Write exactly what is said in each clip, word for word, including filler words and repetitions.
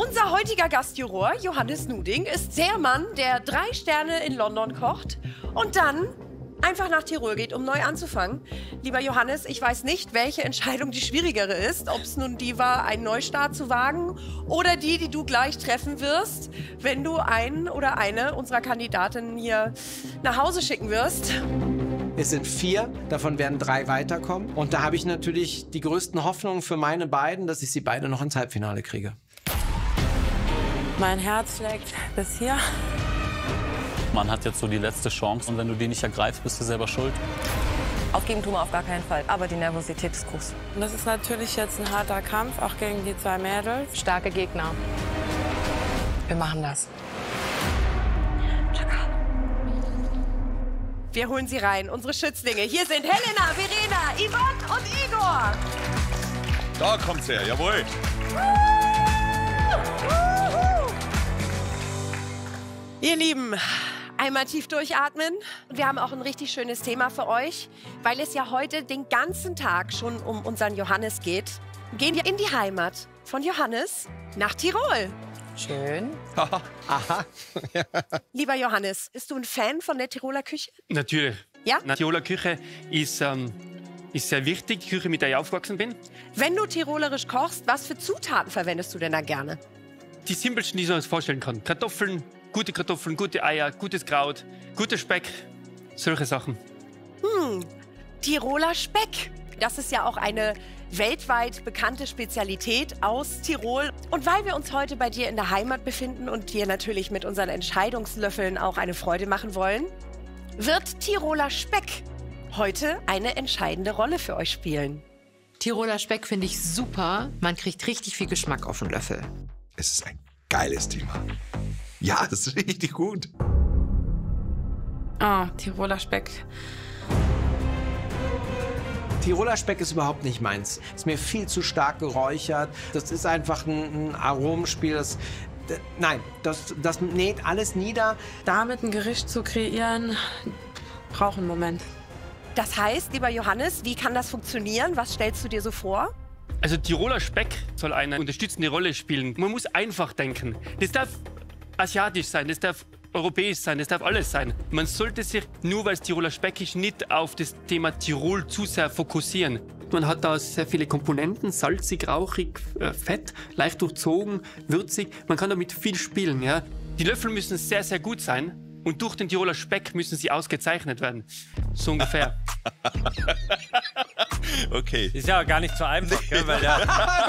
Unser heutiger Gastjuror, Johannes Nuding, ist der Mann, der drei Sterne in London kocht und dann einfach nach Tirol geht, um neu anzufangen. Lieber Johannes, ich weiß nicht, welche Entscheidung die schwierigere ist. Ob es nun die war, einen Neustart zu wagen oder die, die du gleich treffen wirst, wenn du einen oder eine unserer Kandidatinnen hier nach Hause schicken wirst. Es sind vier, davon werden drei weiterkommen. Und da habe ich natürlich die größten Hoffnungen für meine beiden, dass ich sie beide noch ins Halbfinale kriege. Mein Herz schlägt bis hier. Man hat jetzt so die letzte Chance und wenn du die nicht ergreifst, bist du selber schuld. Aufgeben tun wir auf gar keinen Fall, aber die Nervosität ist groß. Und das ist natürlich jetzt ein harter Kampf, auch gegen die zwei Mädels. Starke Gegner. Wir machen das. Wir holen sie rein, unsere Schützlinge. Hier sind Helena, Verena, Yvonne und Igor. Da kommt's her, jawohl. Ihr Lieben, einmal tief durchatmen. Und wir haben auch ein richtig schönes Thema für euch, weil es ja heute den ganzen Tag schon um unseren Johannes geht. Gehen wir in die Heimat von Johannes nach Tirol. Schön. Aha. Lieber Johannes, bist du ein Fan von der Tiroler Küche? Natürlich. Ja? Die Tiroler Küche ist, ähm, ist sehr wichtig, die Küche, mit der ich aufgewachsen bin. Wenn du tirolerisch kochst, was für Zutaten verwendest du denn da gerne? Die simpelsten, die man sich vorstellen kann. Kartoffeln, gute Kartoffeln, gute Eier, gutes Kraut, guter Speck, solche Sachen. Hm, Tiroler Speck. Das ist ja auch eine weltweit bekannte Spezialität aus Tirol. Und weil wir uns heute bei dir in der Heimat befinden und dir natürlich mit unseren Entscheidungslöffeln auch eine Freude machen wollen, wird Tiroler Speck heute eine entscheidende Rolle für euch spielen. Tiroler Speck finde ich super. Man kriegt richtig viel Geschmack auf den Löffel. Es ist ein geiles Thema. Ja, das ist richtig gut. Ah, Tiroler Speck. Tiroler Speck ist überhaupt nicht meins. Ist mir viel zu stark geräuchert. Das ist einfach ein, ein Aromenspiel. Das, d- nein, das, das näht alles nieder. Damit ein Gericht zu kreieren, braucht einen Moment. Das heißt, lieber Johannes, wie kann das funktionieren? Was stellst du dir so vor? Also Tiroler Speck soll eine unterstützende Rolle spielen. Man muss einfach denken. Das darf asiatisch sein, das darf europäisch sein, das darf alles sein. Man sollte sich, nur weil es Tiroler Speck ist, nicht auf das Thema Tirol zu sehr fokussieren. Man hat da sehr viele Komponenten, salzig, rauchig, äh, fett, leicht durchzogen, würzig. Man kann damit viel spielen. Ja? Die Löffel müssen sehr, sehr gut sein und durch den Tiroler Speck müssen sie ausgezeichnet werden. So ungefähr. Okay. Ist ja gar nicht so einfach, gell, weil der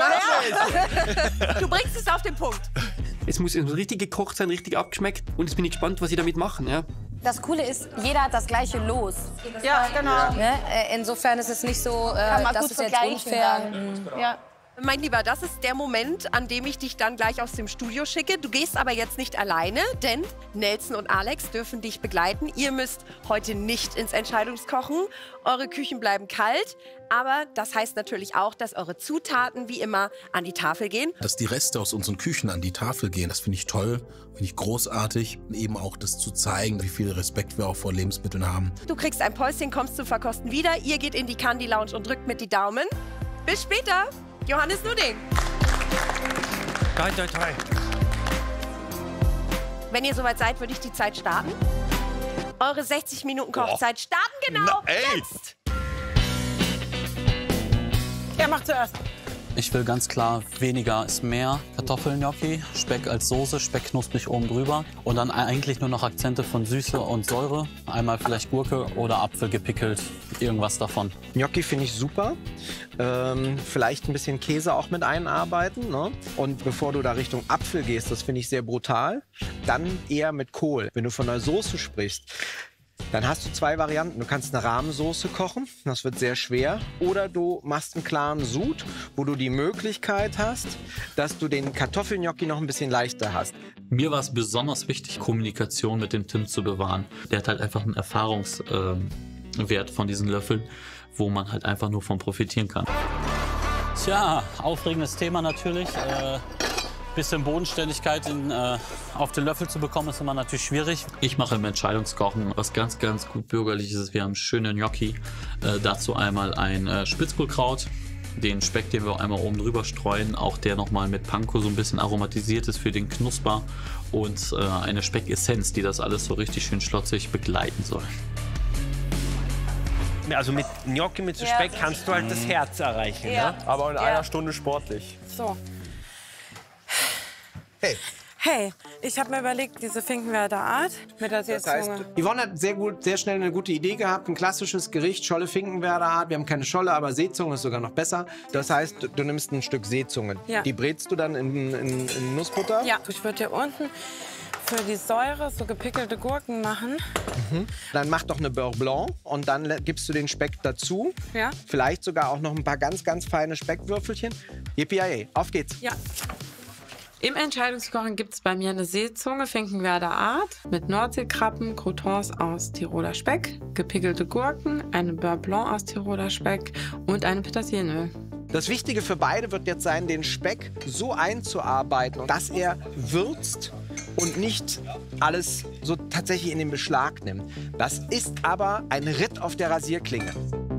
Du bringst es auf den Punkt. Es muss richtig gekocht sein, richtig abgeschmeckt. Und jetzt bin ich gespannt, was sie damit machen. Ja? Das Coole ist, jeder hat das gleiche Los. Ja, genau. Ne? Äh, Insofern ist es nicht so, äh, man das gut ist jetzt vergleichen unfair. dann. Ja. Mein Lieber, das ist der Moment, an dem ich dich dann gleich aus dem Studio schicke. Du gehst aber jetzt nicht alleine, denn Nelson und Alex dürfen dich begleiten. Ihr müsst heute nicht ins Entscheidungskochen. Eure Küchen bleiben kalt. Aber das heißt natürlich auch, dass eure Zutaten wie immer an die Tafel gehen. Dass die Reste aus unseren Küchen an die Tafel gehen, das finde ich toll, finde ich großartig. Und eben auch das zu zeigen, wie viel Respekt wir auch vor Lebensmitteln haben. Du kriegst ein Päuschen, kommst zum Verkosten wieder. Ihr geht in die Candy Lounge und drückt mit die Daumen. Bis später, Johannes Nuding. toi, toi, toi. Wenn ihr soweit seid, würde ich die Zeit starten. Eure sechzig Minuten Kochzeit starten genau Na, ey. jetzt. Er macht zuerst. Ich will ganz klar, weniger ist mehr. Kartoffelgnocchi, Speck als Soße, Speck knusprig oben drüber. Und dann eigentlich nur noch Akzente von Süße und Säure. Einmal vielleicht Gurke oder Apfel gepickelt, irgendwas davon. Gnocchi finde ich super. Ähm, vielleicht ein bisschen Käse auch mit einarbeiten. Ne? Und bevor du da Richtung Apfel gehst, das finde ich sehr brutal, dann eher mit Kohl. Wenn du von der Soße sprichst, dann hast du zwei Varianten. Du kannst eine Rahmensoße kochen, das wird sehr schwer. Oder du machst einen klaren Sud, wo du die Möglichkeit hast, dass du den Kartoffelgnocchi noch ein bisschen leichter hast. Mir war es besonders wichtig, Kommunikation mit dem Tim zu bewahren. Der hat halt einfach einen Erfahrungswert von diesen Löffeln, wo man halt einfach nur von profitieren kann. Tja, aufregendes Thema natürlich. Äh bisschen Bodenständigkeit in, äh, auf den Löffel zu bekommen, ist immer natürlich schwierig. Ich mache im Entscheidungskochen was ganz, ganz gut Bürgerliches. Wir haben schöne Gnocchi. Äh, dazu einmal ein äh, Spitzkohlkraut den Speck, den wir einmal oben drüber streuen, auch der nochmal mit Panko so ein bisschen aromatisiert ist für den Knusper und äh, eine Speckessenz, die das alles so richtig schön schlotzig begleiten soll. Also mit Gnocchi, mit so Ja. Speck kannst du halt das Herz erreichen. Ja. Ne? Aber in Ja. einer Stunde sportlich. So. Hey. Hey, ich habe mir überlegt, diese Finkenwerder Art mit der Das heißt, Seezunge. Yvonne hat sehr gut, sehr schnell eine gute Idee gehabt. Ein klassisches Gericht, Scholle Finkenwerder Art. Wir haben keine Scholle, aber Seezunge ist sogar noch besser. Das heißt, du, du nimmst ein Stück Seezunge. Ja. Die brätst du dann in, in, in Nussbutter. Ja, ich würde hier unten für die Säure so gepickelte Gurken machen. Mhm. Dann mach doch eine Beurre Blanc und dann le- gibst du den Speck dazu. Ja. Vielleicht sogar auch noch ein paar ganz, ganz feine Speckwürfelchen. Yippie, auf geht's. Ja. Im Entscheidungskochen gibt es bei mir eine Seezunge Finkenwerder Art mit Nordseekrabben, Croutons aus Tiroler Speck, gepickelte Gurken, eine Beurre Blanc aus Tiroler Speck und eine Petersilienöl. Das Wichtige für beide wird jetzt sein, den Speck so einzuarbeiten, dass er würzt und nicht alles so tatsächlich in den Beschlag nimmt. Das ist aber ein Ritt auf der Rasierklinge.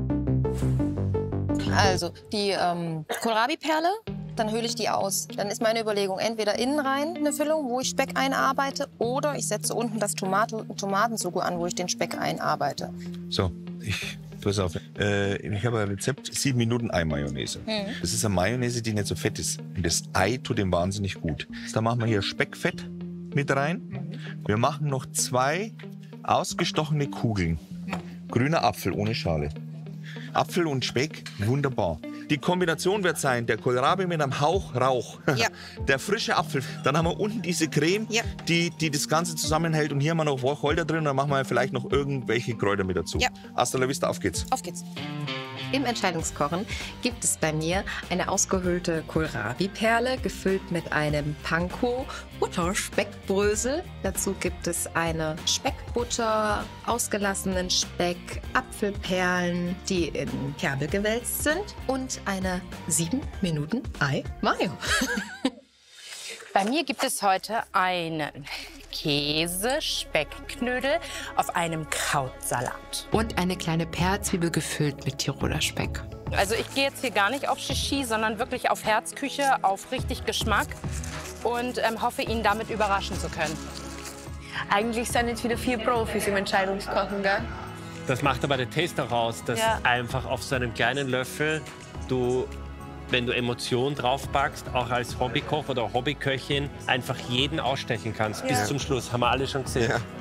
Also die ähm, Kohlrabi-Perle, dann höhle ich die aus. Dann ist meine Überlegung, entweder innen rein eine Füllung, wo ich Speck einarbeite, oder ich setze unten das Tomate, Tomatensugo an, wo ich den Speck einarbeite. So, ich, pass auf. Äh, ich habe ein Rezept, sieben Minuten Ei-Mayonnaise. Mhm. Das ist eine Mayonnaise, die nicht so fett ist. Und das Ei tut dem wahnsinnig gut. Da machen wir hier Speckfett mit rein. Wir machen noch zwei ausgestochene Kugeln. Grüner Apfel ohne Schale. Apfel und Speck, wunderbar. Die Kombination wird sein, der Kohlrabi mit einem Hauch Rauch. Ja. Der frische Apfel. Dann haben wir unten diese Creme, Ja. die, die das Ganze zusammenhält. Und hier haben wir noch Wacholder drin. Und dann machen wir vielleicht noch irgendwelche Kräuter mit dazu. Ja. Hasta la vista, auf geht's. Auf geht's. Im Entscheidungskochen gibt es bei mir eine ausgehöhlte Kohlrabi-Perle, gefüllt mit einem Panko Butter-Speckbrösel. Dazu gibt es eine Speckbutter, ausgelassenen Speck, Apfelperlen, die in Kerbel gewälzt sind und eine sieben Minuten Ei-Mayo. Bei mir gibt es heute einen Käse-Speckknödel auf einem Krautsalat. Und eine kleine Perzwiebel gefüllt mit Tiroler Speck. Also ich gehe jetzt hier gar nicht auf Shishi, sondern wirklich auf Herzküche, auf richtig Geschmack und ähm, hoffe, ihn damit überraschen zu können. Eigentlich sind jetzt wieder vier Profis im Entscheidungskochen, gell? Das macht aber der Taste auch aus, dass Ja. einfach auf so einem kleinen Löffel du, wenn du Emotionen draufpackst, auch als Hobbykoch oder Hobbyköchin, einfach jeden ausstechen kannst. Ja. Bis zum Schluss, haben wir alle schon gesehen. Ja.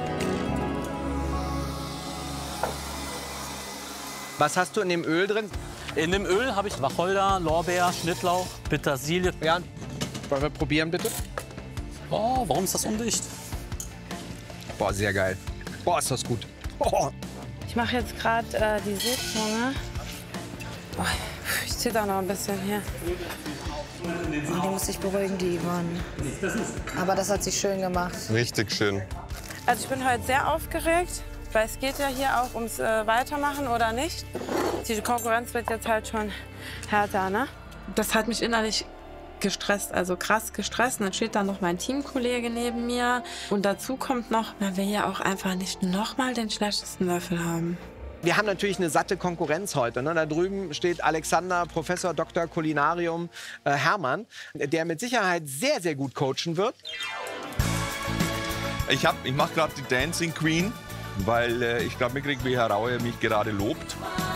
Was hast du in dem Öl drin? In dem Öl habe ich Wacholder, Lorbeer, Schnittlauch, Petersilie. Ja, wollen wir probieren, bitte? Oh, warum ist das undicht? Boah, sehr geil. Boah, ist das gut. Oh. Ich mache jetzt gerade äh, die Seezunge. Oh, ich zitter noch ein bisschen hier. Oh, die muss sich beruhigen, die Yvonne. Aber das hat sie schön gemacht. Richtig schön. Also ich bin heute sehr aufgeregt, weil es geht ja hier auch ums äh, Weitermachen oder nicht. Die Konkurrenz wird jetzt halt schon härter, ne? Das hat mich innerlich gestresst, also krass gestresst. Und dann steht da noch mein Teamkollege neben mir. Und dazu kommt noch, man will ja auch einfach nicht nochmal den schlechtesten Löffel haben. Wir haben natürlich eine satte Konkurrenz heute. Ne? Da drüben steht Alexander, Professor Doktor Kulinarium äh, Hermann, der mit Sicherheit sehr, sehr gut coachen wird. Ich, hab- ich mache gerade die Dancing Queen, weil äh, ich glaube, mir kriegt, wie Herr Raue mich gerade lobt.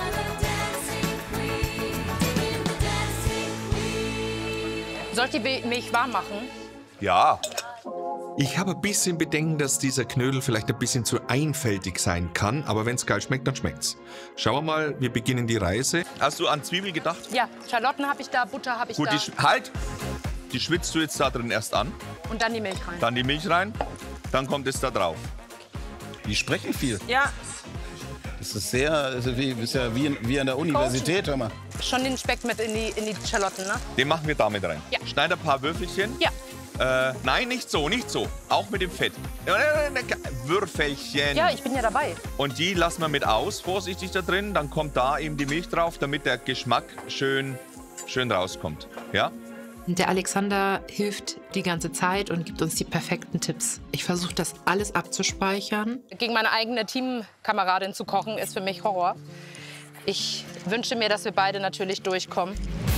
Soll ich die Be- Milch warm machen? Ja. Ich habe ein bisschen Bedenken, dass dieser Knödel vielleicht ein bisschen zu einfältig sein kann. Aber wenn es geil schmeckt, dann schmeckt's. Schauen wir mal, wir beginnen die Reise. Hast du an Zwiebel gedacht? Ja, Schalotten habe ich da, Butter habe ich Gut, da. die, sch- halt! Die schwitzt du jetzt da drin erst an. Und dann die Milch rein. Dann die Milch rein. Dann kommt es da drauf. Die sprechen viel. Ja. Das ist sehr, also wie, ist ja wie, wie an der Universität, hör mal. Schon den Speck mit in die, in die Schalotten, ne? Den machen wir damit rein. Ja. Schneid ein paar Würfelchen. Ja. Äh, nein, nicht so, nicht so. Auch mit dem Fett. Würfelchen. Ja, ich bin ja dabei. Und die lassen wir mit aus, vorsichtig da drin. Dann kommt da eben die Milch drauf, damit der Geschmack schön, schön rauskommt. Ja? Und der Alexander hilft die ganze Zeit und gibt uns die perfekten Tipps. Ich versuche das alles abzuspeichern. Gegen meine eigene Teamkameradin zu kochen, ist für mich Horror. Ich wünsche mir, dass wir beide natürlich durchkommen.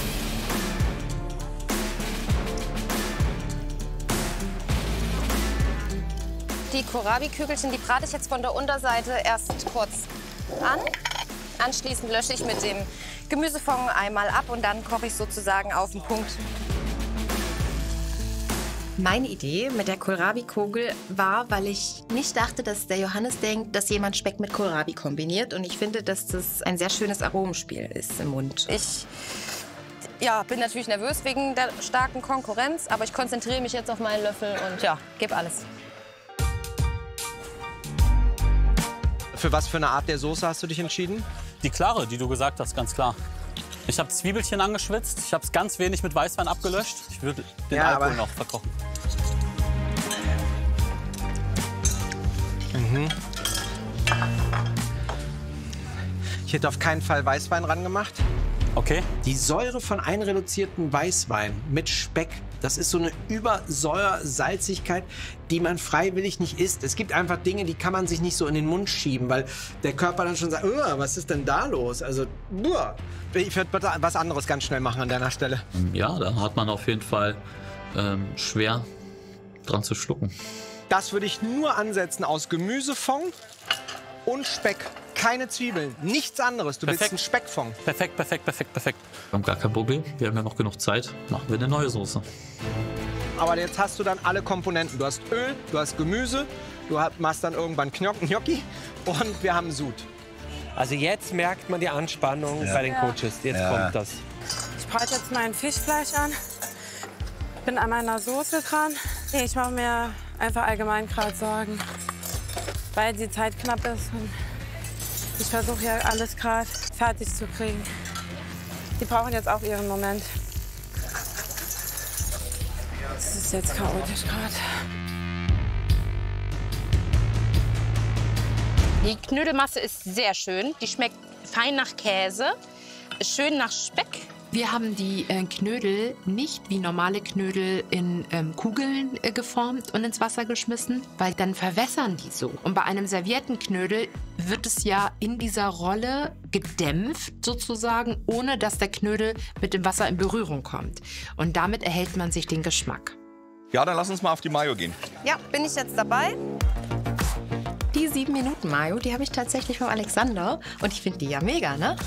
Die Kohlrabi-Kügelchen, die brate ich jetzt von der Unterseite erst kurz an. Anschließend lösche ich mit dem Gemüsefond einmal ab und dann koche ich sozusagen auf den Punkt. Meine Idee mit der Kohlrabi-Kugel war, weil ich nicht dachte, dass der Johannes denkt, dass jemand Speck mit Kohlrabi kombiniert. Und ich finde, dass das ein sehr schönes Aromenspiel ist im Mund. Ich ja, bin natürlich nervös wegen der starken Konkurrenz, aber ich konzentriere mich jetzt auf meinen Löffel und ja, gebe alles. Für was für eine Art der Soße hast du dich entschieden? Die klare, die du gesagt hast, ganz klar. Ich habe Zwiebelchen angeschwitzt, ich habe es ganz wenig mit Weißwein abgelöscht. Ich würde den Ja, Alkohol aber- noch verkochen. Mhm. Ich hätte auf keinen Fall Weißwein ran gemacht. Okay. Die Säure von einreduzierten Weißwein mit Speck, das ist so eine Übersäuersalzigkeit, die man freiwillig nicht isst. Es gibt einfach Dinge, die kann man sich nicht so in den Mund schieben, weil der Körper dann schon sagt, "Uah, was ist denn da los?" Also, uah. Ich würde bitte was anderes ganz schnell machen an deiner Stelle. Ja, da hat man auf jeden Fall ähm, schwer dran zu schlucken. Das würde ich nur ansetzen aus Gemüsefond und Speck. Keine Zwiebeln, nichts anderes. Du Perfekt. willst einen Speckfond. Perfekt, perfekt, perfekt, perfekt. Wir haben gar kein Problem. Wir haben ja noch genug Zeit. Machen wir eine neue Soße. Aber jetzt hast du dann alle Komponenten. Du hast Öl, du hast Gemüse, du hast- machst dann irgendwann Gnoc- Gnocchi und wir haben Sud. Also jetzt merkt man die Anspannung Ja. bei den Ja. Coaches. Jetzt Ja. kommt das. Ich brate jetzt mein Fischfleisch an. Bin an meiner Soße dran. Nee, ich mache mir einfach allgemein gerade Sorgen, weil die Zeit knapp ist. Und ich versuche ja alles gerade fertig zu kriegen. Die brauchen jetzt auch ihren Moment. Das ist jetzt chaotisch gerade. Die Knödelmasse ist sehr schön. Die schmeckt fein nach Käse, ist schön nach Speck. Wir haben die äh, Knödel nicht wie normale Knödel in ähm, Kugeln äh, geformt und ins Wasser geschmissen, weil dann verwässern die so. Und bei einem servierten Knödel wird es ja in dieser Rolle gedämpft sozusagen, ohne dass der Knödel mit dem Wasser in Berührung kommt. Und damit erhält man sich den Geschmack. Ja, dann lass uns mal auf die Mayo gehen. Ja, bin ich jetzt dabei? Die sieben Minuten Mayo, die habe ich tatsächlich vom Alexander. Und ich finde die ja mega, ne?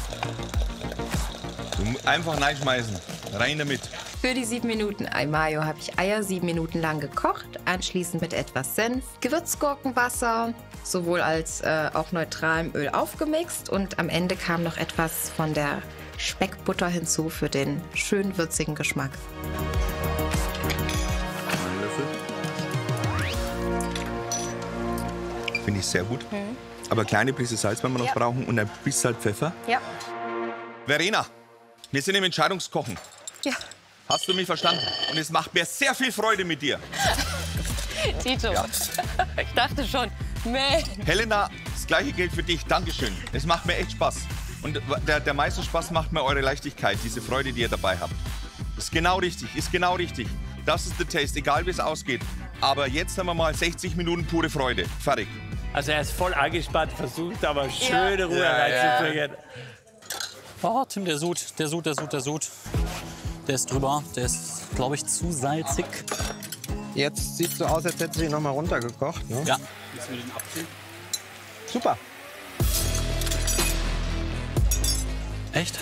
Du einfach reinschmeißen. Rein damit. Für die sieben Minuten Ei Mayo habe ich Eier sieben Minuten lang gekocht, anschließend mit etwas Senf, Gewürzgurkenwasser, sowohl als äh, auch neutralem Öl aufgemixt und am Ende kam noch etwas von der Speckbutter hinzu für den schön würzigen Geschmack. Einen Löffel. Finde ich sehr gut. Mhm. Aber kleine Prise Salz werden wir noch Ja. brauchen und ein bisschen Pfeffer. Ja. Verena, wir sind im Entscheidungskochen. Ja. Hast du mich verstanden? Und es macht mir sehr viel Freude mit dir. Tito, ich dachte schon, Mensch. Helena, das gleiche gilt für dich. Dankeschön. Es macht mir echt Spaß. Und der, der meiste Spaß macht mir eure Leichtigkeit, diese Freude, die ihr dabei habt. Ist genau richtig, ist genau richtig. Das ist der Taste, egal wie es ausgeht. Aber jetzt haben wir mal sechzig Minuten pure Freude. Fertig. Also er ist voll angespannt, versucht aber schöne Ruhe Ja, ja. reinzubringen. Oh, Tim, der Sud, der Sud, der Sud, der Sud. Der ist drüber. Der ist, glaube ich, zu salzig. Jetzt sieht so aus, als hätte sie noch mal runtergekocht. Ne? Ja. Jetzt mit den Apfel. Super. Echt?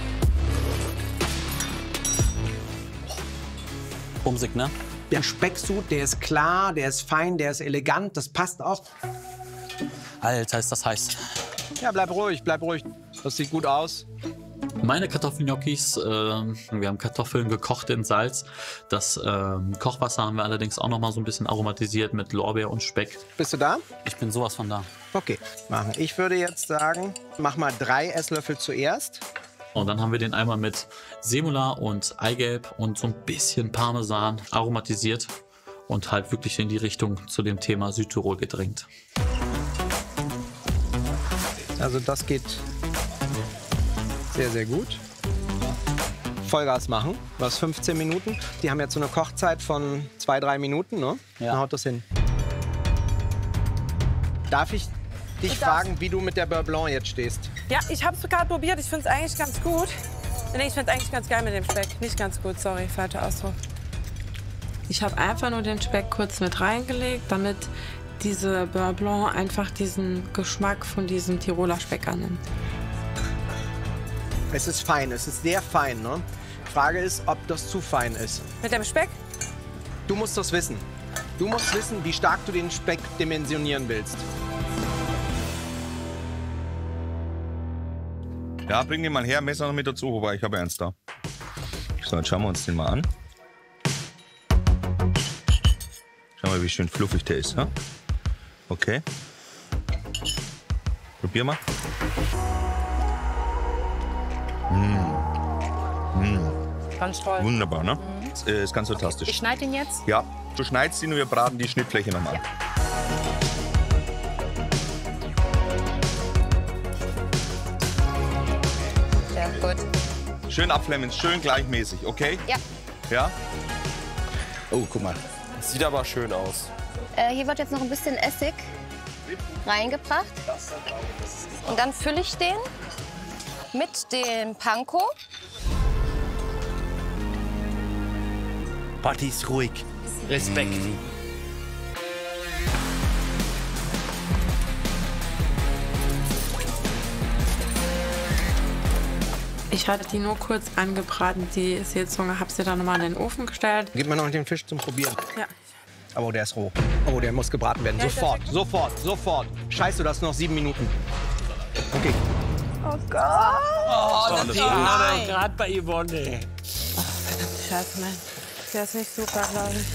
Bumsig, ne? Der Specksud, der ist klar, der ist fein, der ist elegant, das passt auch. Alter, ist das heiß. Ja, bleib ruhig, bleib ruhig. Das sieht gut aus. Meine Kartoffelgnocchis, äh, wir haben Kartoffeln gekocht in Salz. Das ähm, Kochwasser haben wir allerdings auch noch mal so ein bisschen aromatisiert mit Lorbeer und Speck. Bist du da? Ich bin sowas von da. Okay, machen. Ich würde jetzt sagen, mach mal drei Esslöffel zuerst. Und dann haben wir den einmal mit Semula und Eigelb und so ein bisschen Parmesan aromatisiert und halt wirklich in die Richtung zu dem Thema Südtirol gedrängt. Also das geht sehr, sehr gut. Vollgas machen. Du hast fünfzehn Minuten. Die haben jetzt so eine Kochzeit von zwei, drei Minuten. Ne? Ja. Dann haut das hin. Darf ich dich Ich fragen, wie du mit der Beurre Blanc jetzt stehst. Ja, ich habe es gerade probiert. Ich finde es eigentlich ganz gut. Nee, ich finde es eigentlich ganz geil mit dem Speck. Nicht ganz gut, sorry, falscher Ausdruck. Ich habe einfach nur den Speck kurz mit reingelegt, damit diese Beurre Blanc einfach diesen Geschmack von diesem Tiroler Speck annimmt. Es ist fein, es ist sehr fein, ne? Frage ist, ob das zu fein ist. Mit dem Speck? Du musst das wissen. Du musst wissen, wie stark du den Speck dimensionieren willst. Ja, bring den mal her, Messer noch mit dazu, wobei ich habe eins da. So, jetzt schauen wir uns den mal an. Schau mal, wie schön fluffig der ist. Ja? Okay. Probier mal. Mmh. Mmh. Ganz toll. Wunderbar, ne? Mhm. Ist, äh, ist ganz fantastisch. Ich schneide ihn jetzt. Ja, du schneidest ihn und wir braten die Schnittfläche nochmal. Ja. Sehr gut. Schön abflemmen, schön gleichmäßig, okay? Ja. Ja? Oh, guck mal. Sieht aber schön aus. Äh, hier wird jetzt noch ein bisschen Essig reingebracht. Und dann fülle ich den mit dem Panko. Party ist ruhig. Respekt. Mhm. Ich hatte die nur kurz angebraten, die Seezunge. Habe sie dann nochmal in den Ofen gestellt. Gib mir noch den Fisch zum Probieren. Ja. Oh, der ist roh. Oh, der muss gebraten werden. Ja, Sofort, sofort, sofort. Scheiße, du hast noch sieben Minuten. Okay. Oh Gott. Oh, das ist nein. gerade bei Yvonne. Ach, verdammte Scheiße, nein. Der ist nicht super, glaube ich.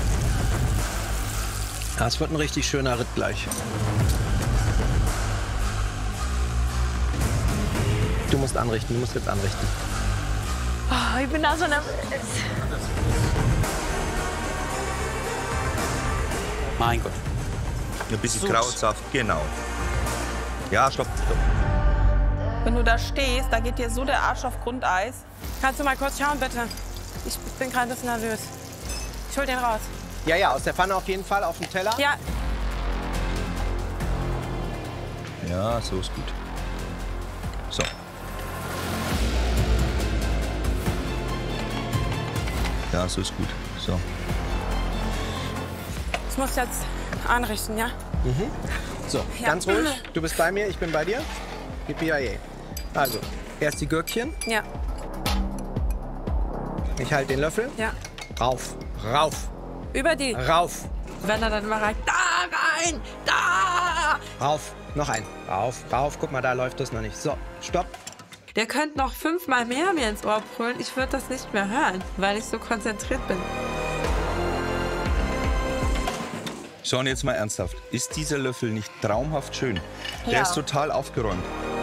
Ja, es wird ein richtig schöner Ritt gleich. Du musst anrichten, du musst jetzt anrichten. Oh, ich bin da so nervös. Mein Gott. Ein bisschen Krautsaft, genau. Ja, stopp, stopp. Wenn du da stehst, da geht dir so der Arsch auf Grundeis. Kannst du mal kurz schauen, bitte? Ich bin gerade ein bisschen nervös. Ich hol den raus. Ja, ja, aus der Pfanne auf jeden Fall, auf dem Teller. Ja. Ja, so ist gut. So. Ja, so ist gut. So. Ich muss jetzt anrichten, ja? Mhm. So, Ja. ganz ruhig. Du bist bei mir, ich bin bei dir. Yippie-yay. Also, erst die Gürkchen. Ja. Ich halte den Löffel. Ja. Rauf, rauf, Über die. rauf, Wenn er dann immer reicht. Da rein! Da! rauf. Noch ein. Rauf, rauf. Guck mal, da läuft das noch nicht. So, stopp. Der könnte noch fünfmal mehr mir ins Ohr brüllen. Ich würde das nicht mehr hören, weil ich so konzentriert bin. So, und jetzt mal ernsthaft. Ist dieser Löffel nicht traumhaft schön? Der Ja. ist total aufgeräumt.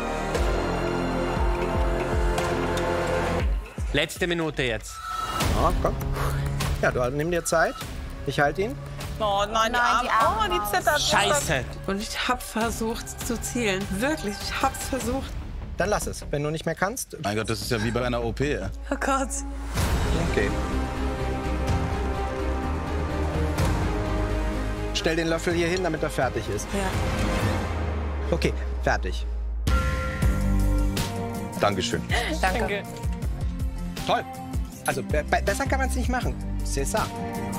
Letzte Minute jetzt. Ja, komm. Ja, du nimm dir Zeit. Ich halte ihn. Oh nein, die Arme. Oh, die zittert. Scheiße. Und ich habe versucht zu zielen. Wirklich, ich hab's versucht. Dann lass es. Wenn du nicht mehr kannst. Mein Gott, das ist ja wie bei einer O P. Ja. Oh Gott. Okay. Stell den Löffel hier hin, damit er fertig ist. Ja. Okay, fertig. Dankeschön. Danke. Toll. Also be be besser kann man es nicht machen. C'est ça.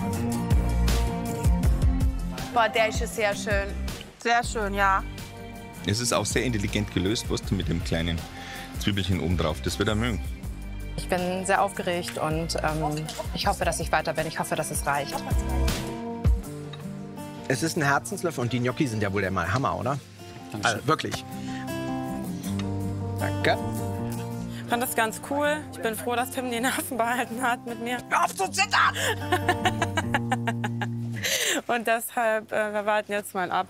Boah, der ist sehr schön. Sehr schön, ja. Es ist auch sehr intelligent gelöst, was du mit dem kleinen Zwiebelchen oben drauf. Das wird er mögen. Ich bin sehr aufgeregt und ähm, ich hoffe, dass ich weiter bin. Ich hoffe, dass es reicht. Es ist ein Herzenslöffel und die Gnocchi sind ja wohl der mal Hammer, oder? Also, wirklich. Danke. Ich fand das ganz cool. Ich bin froh, dass Tim die Nerven behalten hat mit mir. Hör auf zu zittern! Und deshalb, äh, wir warten jetzt mal ab.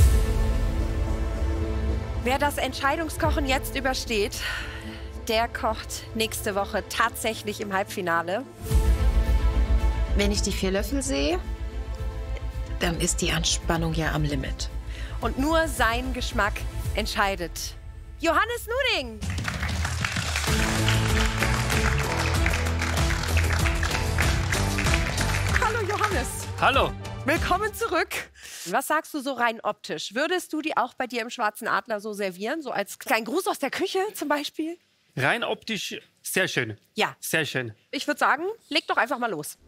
Wer das Entscheidungskochen jetzt übersteht, der kocht nächste Woche tatsächlich im Halbfinale. Wenn ich die vier Löffel sehe, dann ist die Anspannung ja am Limit. Und nur sein Geschmack entscheidet. Johannes Nuding! Hallo Johannes. Hallo. Willkommen zurück. Was sagst du so rein optisch? Würdest du die auch bei dir im Schwarzen Adler so servieren? So als kleinen Gruß aus der Küche zum Beispiel? Rein optisch sehr schön. Ja. Sehr schön. Ich würde sagen, leg doch einfach mal los.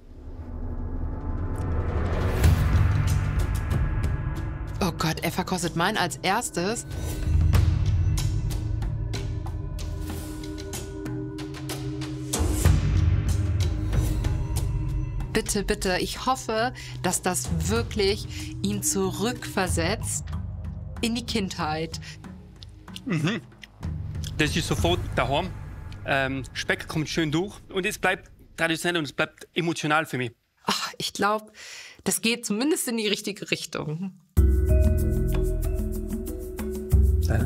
Oh Gott, er verkostet meinen als erstes. Bitte, bitte, ich hoffe, dass das wirklich ihn zurückversetzt in die Kindheit. Mhm. Das ist sofort daheim. Ähm, Speck kommt schön durch und es bleibt traditionell und es bleibt emotional für mich. Ach, ich glaube, das geht zumindest in die richtige Richtung. Ja.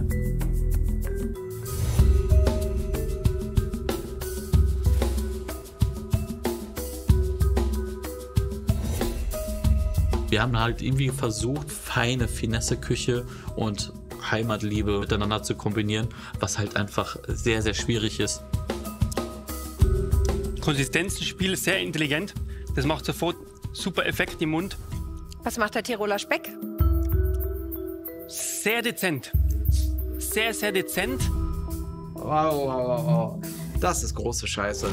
Wir haben halt irgendwie versucht, feine Finesse-Küche und Heimatliebe miteinander zu kombinieren, was halt einfach sehr, sehr schwierig ist. Konsistenzenspiel, sehr intelligent. Das macht sofort super Effekt im Mund. Was macht der Tiroler Speck? Sehr dezent. Sehr, sehr dezent. Wow, wow, wow, wow. Das ist große Scheiße.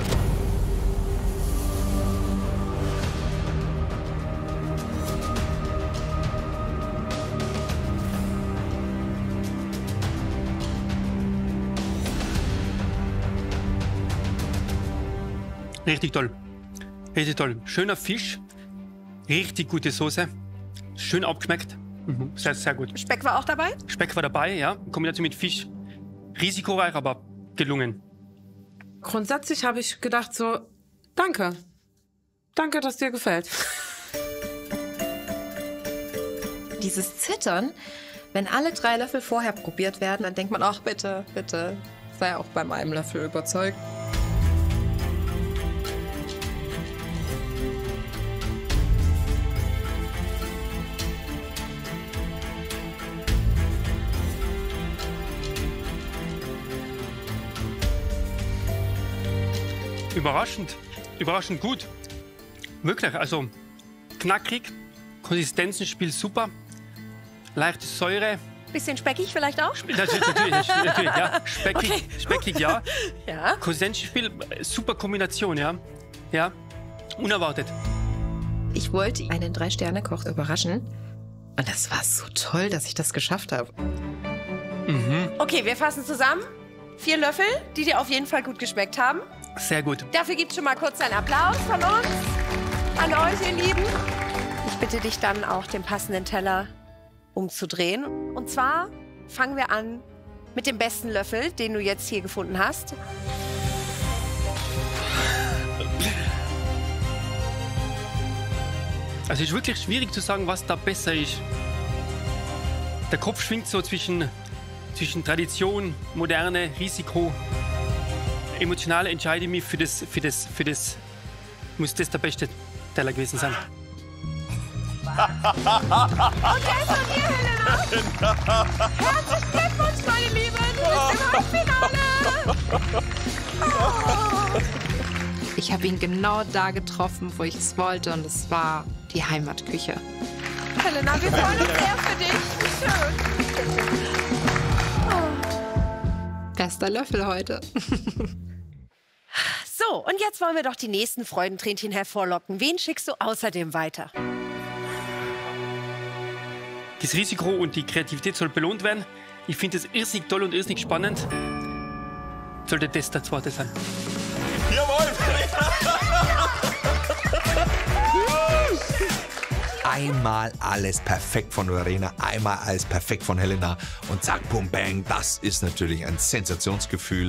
Richtig toll. Richtig toll. Schöner Fisch. Richtig gute Soße. Schön abgeschmeckt. Mhm. Sehr, sehr gut. Speck war auch dabei? Speck war dabei, ja. In Kombination mit Fisch. Risikoreich, aber gelungen. Grundsätzlich habe ich gedacht so, danke. Danke, dass dir gefällt. Dieses Zittern, wenn alle drei Löffel vorher probiert werden, dann denkt man, ach bitte, bitte, sei auch beim einen Löffel überzeugt. Überraschend. Überraschend gut. Wirklich, also knackig, Konsistenzenspiel super, leichte Säure. Bisschen speckig vielleicht auch? Natürlich, natürlich, natürlich ja. Speckig, Okay. speckig ja. Ja. Konsistenzenspiel, super Kombination, ja. Ja, unerwartet. Ich wollte einen Drei-Sterne-Koch überraschen. Und das war so toll, dass ich das geschafft habe. Mhm. Okay, wir fassen zusammen. Vier Löffel, die dir auf jeden Fall gut geschmeckt haben. Sehr gut. Dafür gibt es schon mal kurz einen Applaus von uns an euch, ihr Lieben. Ich bitte dich dann auch, den passenden Teller umzudrehen. Und zwar fangen wir an mit dem besten Löffel, den du jetzt hier gefunden hast. Also es ist wirklich schwierig zu sagen, was da besser ist. Der Kopf schwingt so zwischen, zwischen Tradition, Moderne, Risiko. Emotional entscheide ich mich für das, für das, für das, muss das der beste Teller gewesen sein. Und der ist von dir, Helena. Herzlichen Glückwunsch, meine Lieben. Du bist im Halbfinale. Oh. Ich habe ihn genau da getroffen, wo ich es wollte, und es war die Heimatküche. Helena, wir freuen uns sehr für dich. Wie schön. Oh. Bester Löffel heute. So, und jetzt wollen wir doch die nächsten Freudentränchen hervorlocken. Wen schickst du außerdem weiter? Das Risiko und die Kreativität soll belohnt werden. Ich finde es irrsinnig toll und irrsinnig spannend. Sollte das der zweite sein. Jawohl! Einmal alles perfekt von Verena, einmal alles perfekt von Helena und zack, bum, bang, das ist natürlich ein Sensationsgefühl.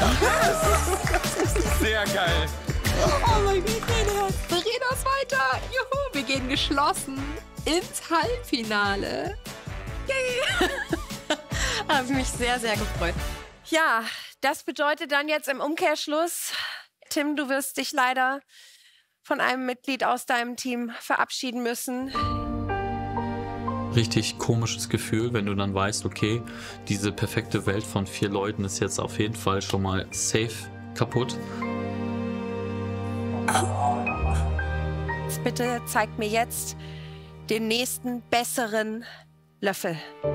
Sehr geil. Oh mein Gott, Verena ist weiter. Juhu, wir gehen geschlossen ins Halbfinale. Yay! Habe mich sehr, sehr gefreut. Ja, das bedeutet dann jetzt im Umkehrschluss, Tim, du wirst dich leider von einem Mitglied aus deinem Team verabschieden müssen. Richtig komisches Gefühl, wenn du dann weißt, okay, diese perfekte Welt von vier Leuten ist jetzt auf jeden Fall schon mal safe kaputt. Bitte zeigt mir jetzt den nächsten besseren Löffel.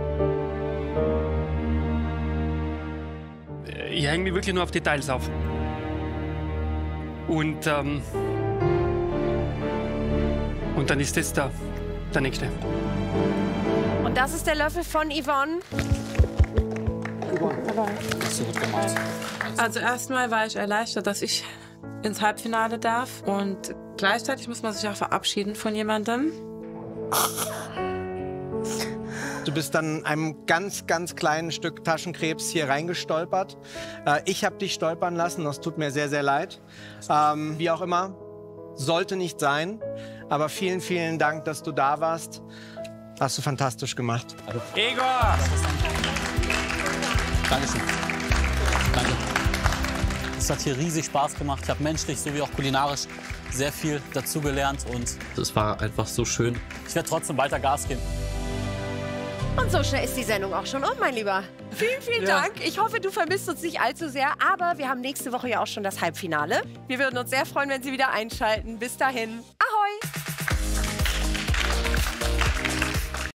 Ich hänge mich wirklich nur auf Details auf. Und, ähm, und dann ist das der, der nächste. Und das ist der Löffel von Yvonne. Also erstmal war ich erleichtert, dass ich ins Halbfinale darf. Und gleichzeitig muss man sich auch verabschieden von jemandem. Du bist dann einem ganz, ganz kleinen Stück Taschenkrebs hier reingestolpert. Äh, ich habe dich stolpern lassen, das tut mir sehr, sehr leid. Ähm, wie auch immer, sollte nicht sein. Aber vielen, vielen Dank, dass du da warst. Hast du fantastisch gemacht. Igor! Dankeschön. Danke. Es hat hier riesig Spaß gemacht. Ich habe menschlich sowie auch kulinarisch sehr viel dazugelernt und es war einfach so schön. Ich werde trotzdem weiter Gas geben. Und so schnell ist die Sendung auch schon um, mein Lieber. Vielen, vielen Ja. Dank. Ich hoffe, du vermisst uns nicht allzu sehr, aber wir haben nächste Woche ja auch schon das Halbfinale. Wir würden uns sehr freuen, wenn Sie wieder einschalten. Bis dahin. Ahoi!